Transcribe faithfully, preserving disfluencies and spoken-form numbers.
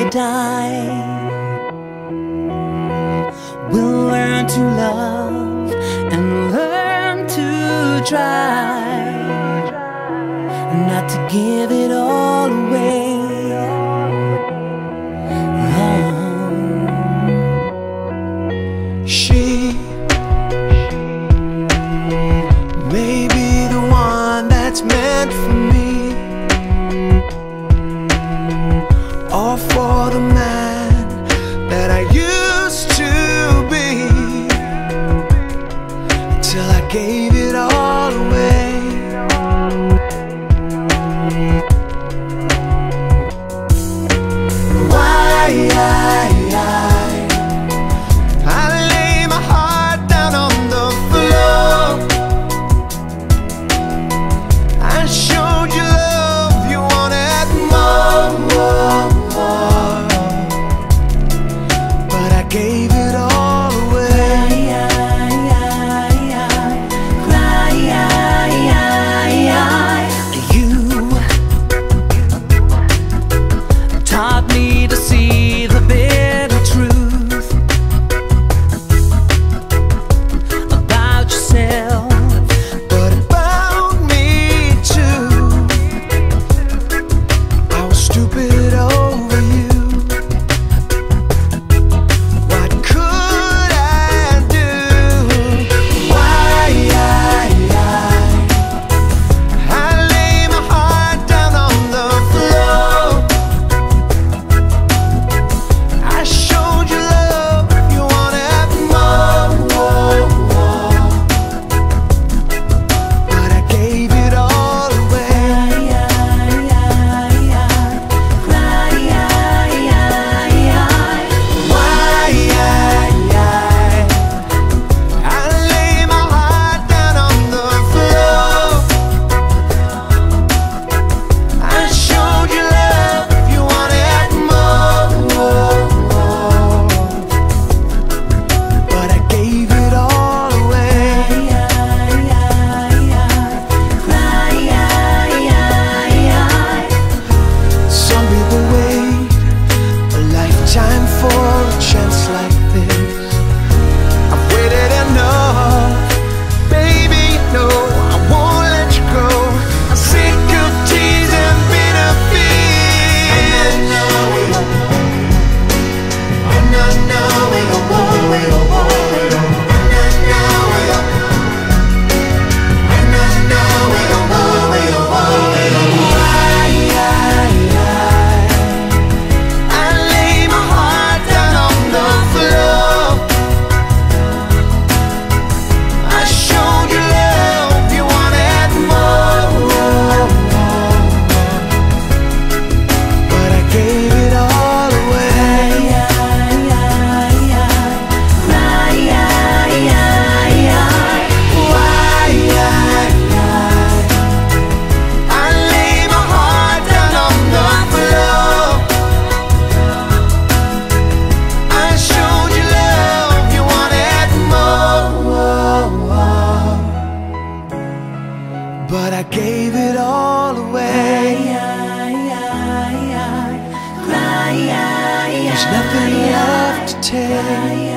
and I will learn to love and learn to try not to give it all away. She may be the one that's meant for me, or for the man that I used to be, till I gave it all away. Why I, I gave it all away. You taught me to see the bitter truth about yourself, but about me too. I was stupid over you. But I gave it all away. There's nothing left to take.